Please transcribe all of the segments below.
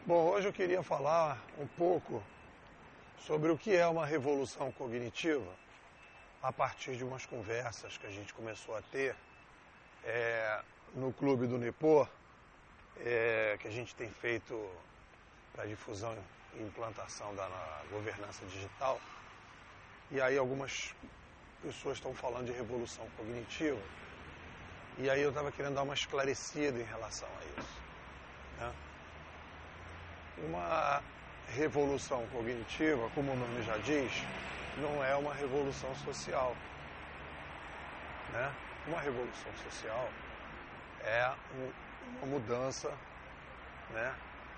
Bom, hoje eu queria falar um pouco sobre o que é uma revolução cognitiva a partir de umas conversas que a gente começou a ter no Clube do Nipô, que a gente tem feito para difusão e implantação da governança digital. E aí algumas pessoas estão falando de revolução cognitiva, e aí eu estava querendo dar uma esclarecida em relação a isso, né? Uma revolução cognitiva, como o nome já diz, não é uma revolução social, né? Uma revolução social é uma mudança, né,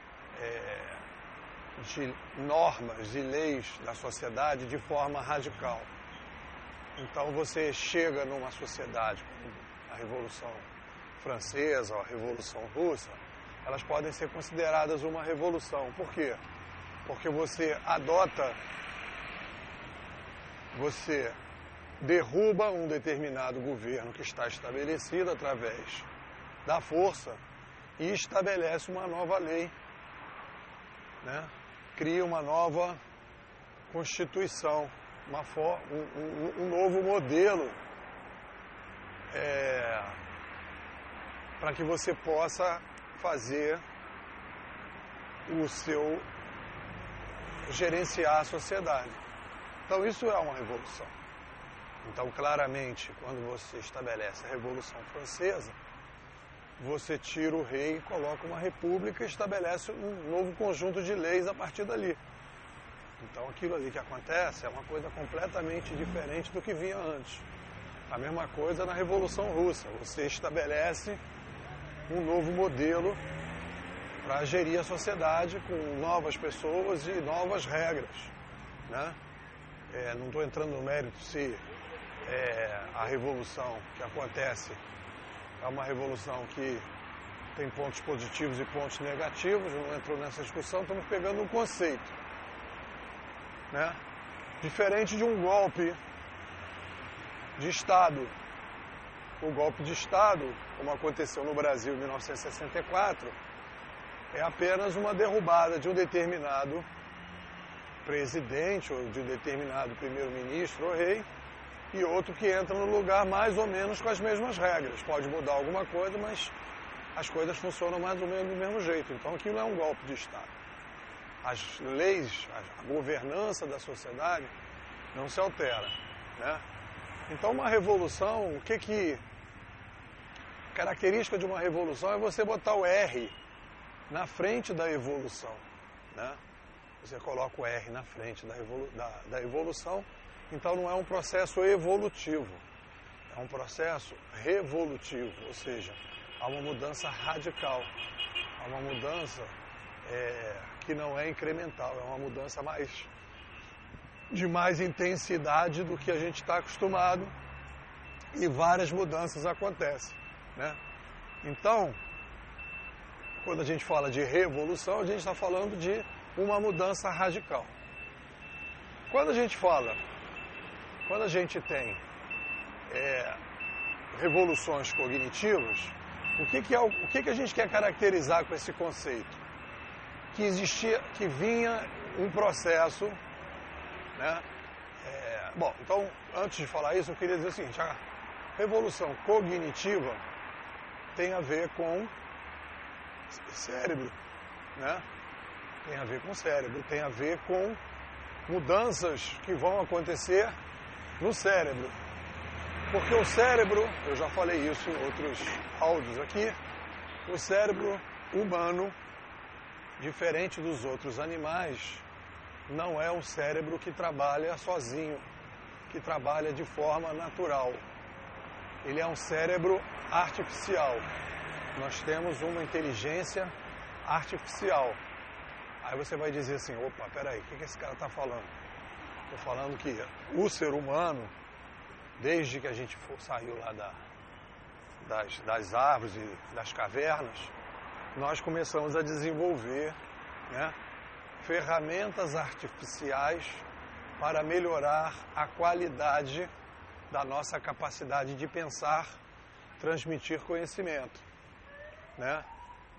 de normas e leis da sociedade de forma radical. Então você chega numa sociedade como a Revolução Francesa ou a Revolução Russa, elas podem ser consideradas uma revolução. Por quê? Porque você derruba um determinado governo que está estabelecido através da força e estabelece uma nova lei, né? Cria uma nova constituição, um novo modelo para que você possa fazer gerenciar a sociedade. Então isso é uma revolução. Então claramente, quando você estabelece a Revolução Francesa, você tira o rei e coloca uma república e estabelece um novo conjunto de leis a partir dali. Então aquilo ali que acontece é uma coisa completamente diferente do que vinha antes. A mesma coisa na Revolução Russa. Você estabelece um novo modelo para gerir a sociedade com novas pessoas e novas regras, né? Não estou entrando no mérito se a revolução que acontece é uma revolução que tem pontos positivos e pontos negativos, não entrou nessa discussão, estamos pegando um conceito, né? Diferente de um golpe de Estado. O golpe de Estado, como aconteceu no Brasil em 1964, é apenas uma derrubada de um determinado presidente ou de um determinado primeiro-ministro ou rei e outro que entra no lugar mais ou menos com as mesmas regras. Pode mudar alguma coisa, mas as coisas funcionam mais ou menos do mesmo jeito. Então aquilo é um golpe de Estado. As leis, a governança da sociedade não se altera, né? Então uma revolução, característica de uma revolução é você botar o R na frente da evolução, né? Você coloca o R na frente da evolução, então não é um processo evolutivo, é um processo revolutivo, ou seja, há uma mudança radical, há uma mudança que não é incremental, é uma mudança de mais intensidade do que a gente está acostumado, e várias mudanças acontecem, né? Então, quando a gente fala de revolução, a gente está falando de uma mudança radical. Quando a gente tem revoluções cognitivas, o que a gente quer caracterizar com esse conceito? Que vinha um processo, né? Bom, então, antes de falar isso, eu queria dizer o seguinte: a revolução cognitiva tem a ver com cérebro, né? Tem a ver com cérebro, tem a ver com mudanças que vão acontecer no cérebro. Porque o cérebro, eu já falei isso em outros áudios aqui, o cérebro humano, diferente dos outros animais, não é um cérebro que trabalha sozinho, que trabalha de forma natural. Ele é um cérebro artificial. Nós temos uma inteligência artificial. Aí você vai dizer assim: opa, peraí, o que esse cara está falando? Estou falando que o ser humano, desde que a gente saiu lá das árvores e das cavernas, nós começamos a desenvolver, né, ferramentas artificiais para melhorar a qualidade da nossa capacidade de pensar, transmitir conhecimento, né?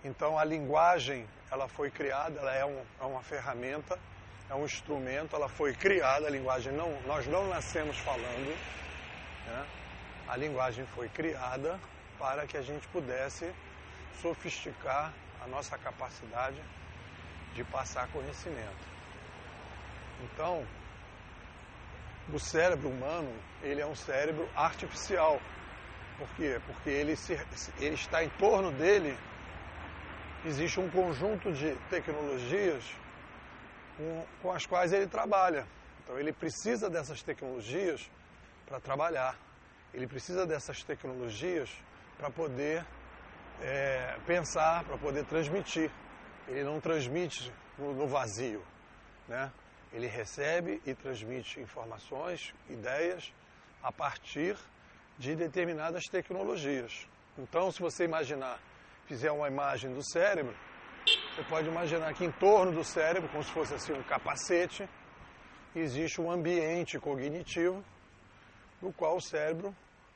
Então a linguagem, ela foi criada, ela é uma ferramenta, é um instrumento, ela foi criada, a linguagem nós não nascemos falando, né? A linguagem foi criada para que a gente pudesse sofisticar a nossa capacidade de passar conhecimento. Então, o cérebro humano, ele é um cérebro artificial. Por quê? Porque ele está em torno dele, existe um conjunto de tecnologias com as quais ele trabalha. Então ele precisa dessas tecnologias para trabalhar. Ele precisa dessas tecnologias para poder pensar, para poder transmitir. Ele não transmite no vazio, né? Ele recebe e transmite informações, ideias, a partir de determinadas tecnologias. Então, se você fizer uma imagem do cérebro, você pode imaginar que em torno do cérebro, como se fosse assim um capacete, existe um ambiente cognitivo com o qual o cérebro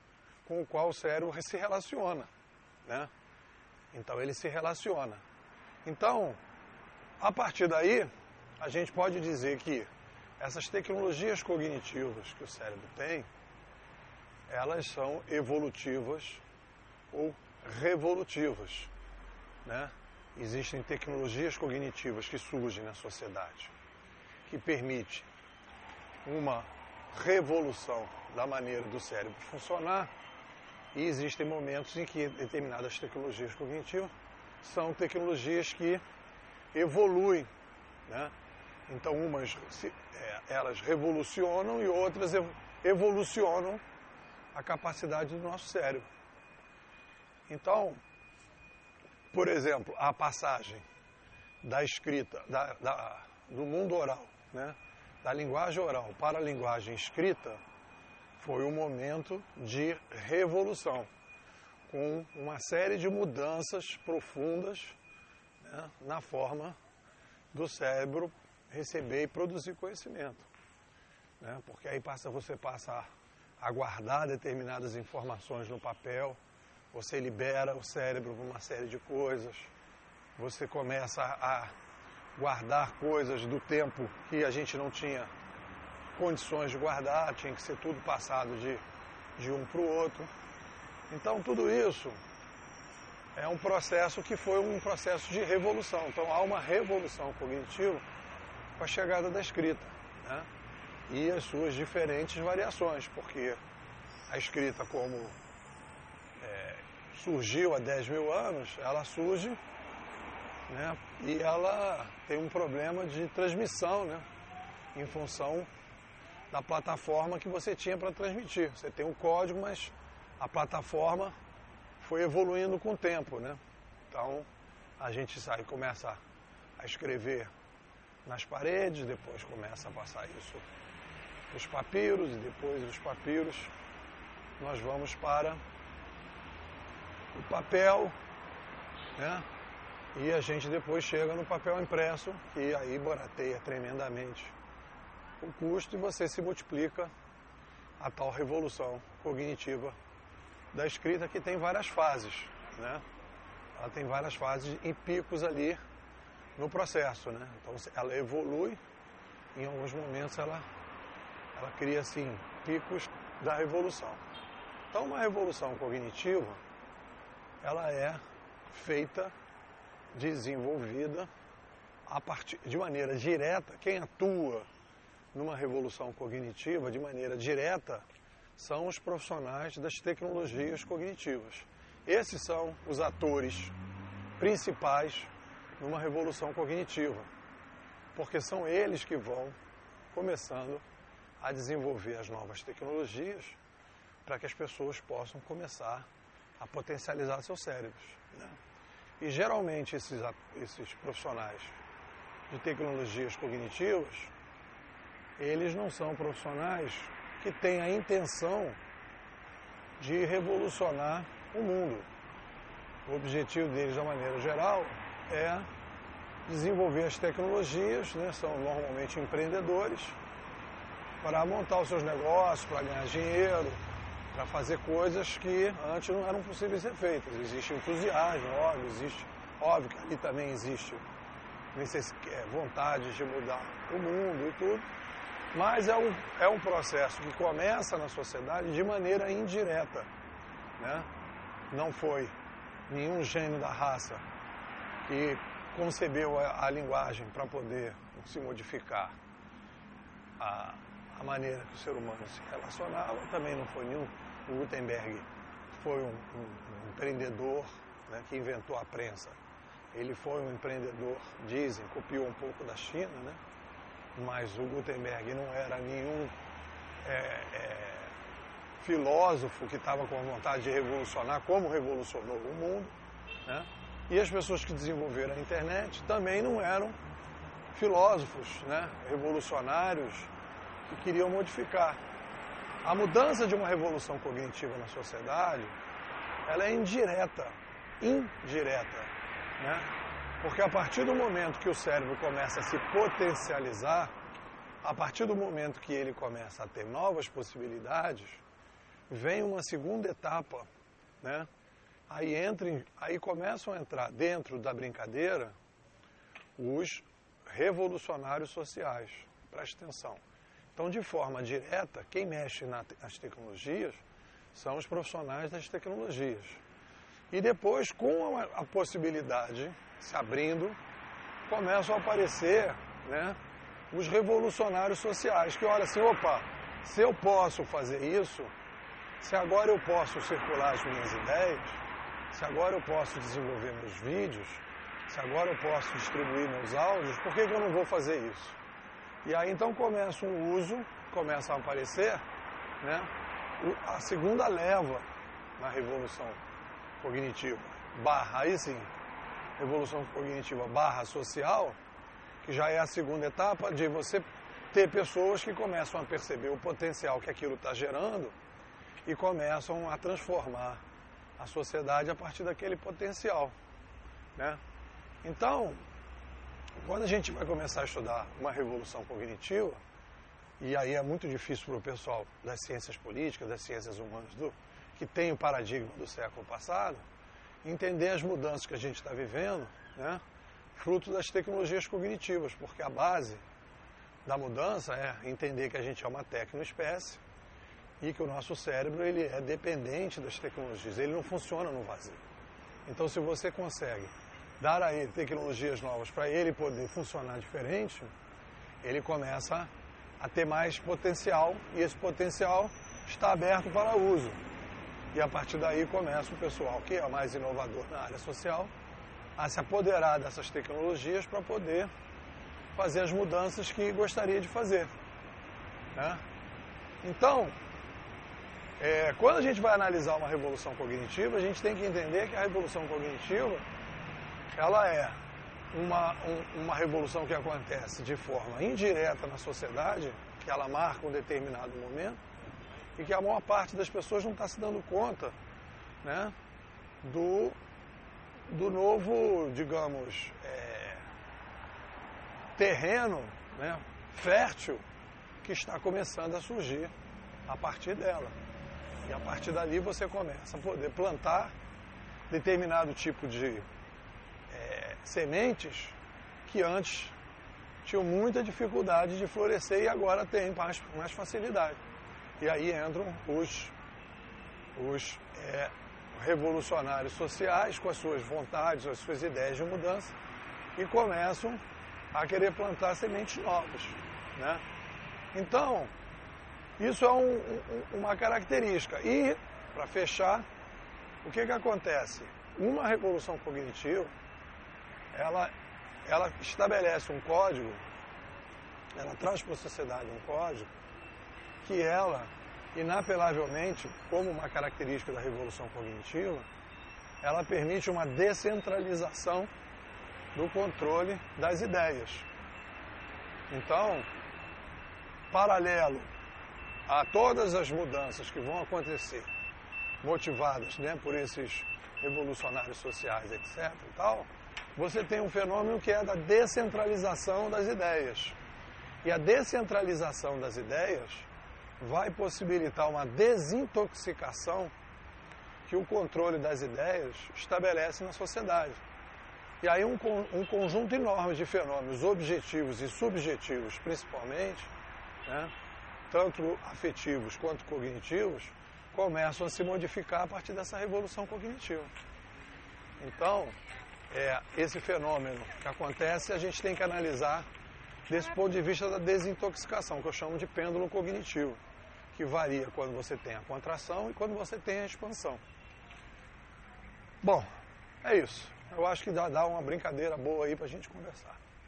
se relaciona, né? Então ele se relaciona. Então, a partir daí, a gente pode dizer que essas tecnologias cognitivas que o cérebro tem, elas são evolutivas ou revolutivas, né? Existem tecnologias cognitivas que surgem na sociedade, que permitem uma revolução da maneira do cérebro funcionar, e existem momentos em que determinadas tecnologias cognitivas são tecnologias que evoluem, né? Então elas revolucionam e outras evolucionam a capacidade do nosso cérebro. Então, por exemplo, a passagem da escrita, do mundo oral, né, da linguagem oral para a linguagem escrita, foi um momento de revolução, com uma série de mudanças profundas, né, na forma do cérebro receber e produzir conhecimento, né, porque aí você passa a guardar determinadas informações no papel, você libera o cérebro para uma série de coisas, você começa a guardar coisas do tempo que a gente não tinha condições de guardar, tinha que ser tudo passado de um para o outro. Então tudo isso é um processo que foi um processo de revolução. Então há uma revolução cognitiva com a chegada da escrita, né? E as suas diferentes variações, porque a escrita, como surgiu há 10 mil anos, ela surge, né, e ela tem um problema de transmissão, né, em função da plataforma que você tinha para transmitir. Você tem um código, mas a plataforma foi evoluindo com o tempo, né? Então a gente começa a escrever nas paredes, depois começa a passar isso os papiros, e depois dos papiros nós vamos para o papel, né? E a gente depois chega no papel impresso, que aí barateia tremendamente o custo, e você se multiplica a tal revolução cognitiva da escrita, que tem várias fases, né? Ela tem várias fases e picos ali no processo, né? Então ela evolui, em alguns momentos ela cria assim picos da revolução. Então uma revolução cognitiva, ela é feita, desenvolvida de maneira direta. Quem atua numa revolução cognitiva de maneira direta são os profissionais das tecnologias cognitivas. Esses são os atores principais numa revolução cognitiva, porque são eles que vão começando a desenvolver as novas tecnologias para que as pessoas possam começar a potencializar seus cérebros, né? E geralmente esses profissionais de tecnologias cognitivas, eles não são profissionais que têm a intenção de revolucionar o mundo. O objetivo deles, de uma maneira geral, é desenvolver as tecnologias, né? São normalmente empreendedores, para montar os seus negócios, para ganhar dinheiro, para fazer coisas que antes não eram possíveis ser feitas. Existe entusiasmo, óbvio, existe Óbvio que ali também existe vontade de mudar o mundo e tudo, mas é um processo que começa na sociedade de maneira indireta, né? Não foi nenhum gênio da raça que concebeu a linguagem para poder se modificar a maneira que o ser humano se relacionava. Também não foi nenhum. O Gutenberg foi um empreendedor, né, que inventou a prensa. Ele foi um empreendedor, dizem, copiou um pouco da China, né? Mas o Gutenberg não era nenhum filósofo que estava com vontade de revolucionar, como revolucionou o mundo, né? E as pessoas que desenvolveram a internet também não eram filósofos, né, revolucionários que queriam modificar. A mudança de uma revolução cognitiva na sociedade, ela é indireta, né? Porque a partir do momento que o cérebro começa a se potencializar, a partir do momento que ele começa a ter novas possibilidades, vem uma segunda etapa, né? Aí começam a entrar dentro da brincadeira os revolucionários sociais. Preste atenção. Então, de forma direta, quem mexe nas tecnologias são os profissionais das tecnologias. E depois, com a possibilidade se abrindo, começam a aparecer, né, os revolucionários sociais, que olham assim, opa, se eu posso fazer isso, se agora eu posso circular as minhas ideias, se agora eu posso desenvolver meus vídeos, se agora eu posso distribuir meus áudios, por que eu não vou fazer isso? E aí então começa um uso, começa a aparecer, né, a segunda leva na revolução cognitiva, aí sim, revolução cognitiva social, que já é a segunda etapa de você ter pessoas que começam a perceber o potencial que aquilo está gerando e começam a transformar a sociedade a partir daquele potencial, né? Então, quando a gente vai começar a estudar uma revolução cognitiva, e aí é muito difícil para o pessoal das ciências políticas, das ciências humanas, que tem o paradigma do século passado, entender as mudanças que a gente está vivendo, né, fruto das tecnologias cognitivas, porque a base da mudança é entender que a gente é uma tecnoespécie e que o nosso cérebro ele é dependente das tecnologias, ele não funciona no vazio. Então, se você consegue dar a ele tecnologias novas para ele poder funcionar diferente, ele começa a ter mais potencial e esse potencial está aberto para uso. E a partir daí começa o pessoal que é mais inovador na área social a se apoderar dessas tecnologias para poder fazer as mudanças que gostaria de fazer, né? Então, quando a gente vai analisar uma revolução cognitiva, a gente tem que entender que a revolução cognitiva ela é uma revolução que acontece de forma indireta na sociedade, que ela marca um determinado momento, e que a maior parte das pessoas não está se dando conta, né, do novo, digamos, terreno, né, fértil que está começando a surgir a partir dela. E a partir dali você começa a poder plantar determinado tipo de sementes que antes tinham muita dificuldade de florescer e agora tem mais facilidade. E aí entram os revolucionários sociais com as suas vontades, as suas ideias de mudança e começam a querer plantar sementes novas, né? Então, isso é uma característica. E, para fechar, o que acontece? Uma revolução cognitiva, ela estabelece um código, ela traz para a sociedade um código que ela, inapelavelmente, como uma característica da revolução cognitiva, ela permite uma descentralização do controle das ideias. Então, paralelo a todas as mudanças que vão acontecer, motivadas, né, por esses revolucionários sociais, etc. e tal, você tem um fenômeno que é da descentralização das ideias. E a descentralização das ideias vai possibilitar uma desintoxicação que o controle das ideias estabelece na sociedade. E aí um conjunto enorme de fenômenos objetivos e subjetivos, principalmente, né, tanto afetivos quanto cognitivos, começam a se modificar a partir dessa revolução cognitiva. Então, esse fenômeno que acontece, a gente tem que analisar desse ponto de vista da desintoxicação, que eu chamo de pêndulo cognitivo, que varia quando você tem a contração e quando você tem a expansão. Bom, é isso. Eu acho que dá uma brincadeira boa aí para a gente conversar.